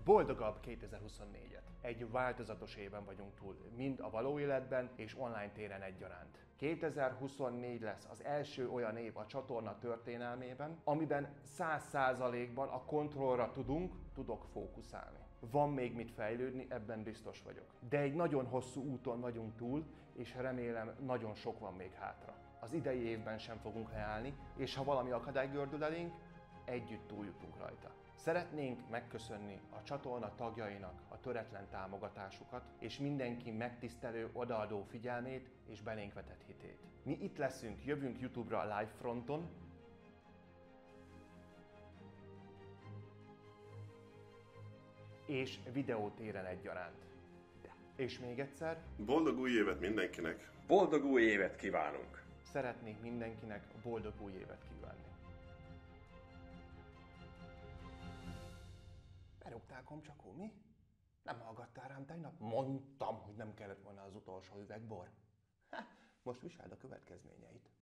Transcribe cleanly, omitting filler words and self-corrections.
Boldogabb 2024-et! Egy változatos évben vagyunk túl, mind a való életben és online téren egyaránt. 2024 lesz az első olyan év a csatorna történelmében, amiben 100%-ban a kontrollra tudok fókuszálni. Van még mit fejlődni, ebben biztos vagyok. De egy nagyon hosszú úton vagyunk túl, és remélem nagyon sok van még hátra. Az idei évben sem fogunk leállni, és ha valami akadály gördül elénk, együtt túljutunk rajta. Szeretnénk megköszönni a csatorna tagjainak a töretlen támogatásukat, és mindenki megtisztelő, odaadó figyelmét és belénk vetett hitét. Mi itt leszünk, jövünk YouTube-ra a live fronton, és videótéren egyaránt. És még egyszer, Boldog új évet mindenkinek! Boldog új évet kívánunk! szeretnék mindenkinek boldog új évet kívánni. Berúgtál, Komcsakó, mi? Nem hallgattál rám tegnap? Mondtam, hogy nem kellett volna az utolsó üvegbor. Most viseld a következményeit.